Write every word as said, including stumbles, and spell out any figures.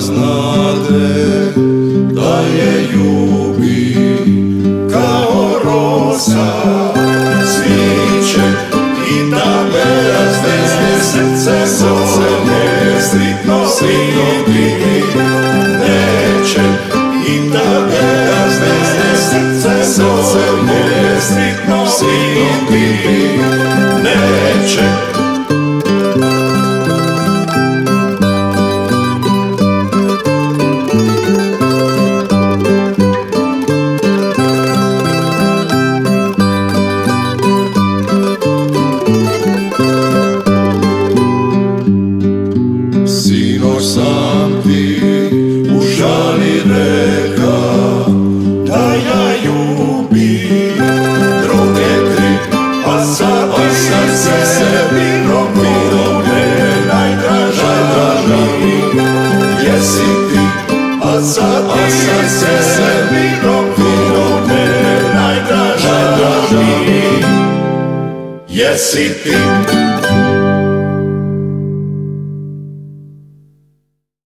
znade da je ljubi kao rosa, cviće i da berazne srce moje striktno sliti neće, i da berazne srce moje striktno sliti neće. Sinoć sam ti u žali reka da ja ljubim druge tri, a sad ti sebi rokom ne najdraža mi. Jesi ti, a sad ti sebi rokom ne najdraža mi. Jesi ti.